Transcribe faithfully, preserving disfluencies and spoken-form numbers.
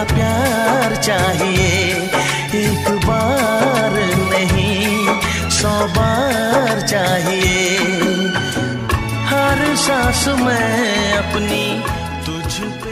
प्यार चाहिए, एक बार नहीं सौ बार चाहिए। हर सांस में अपनी तुझ पे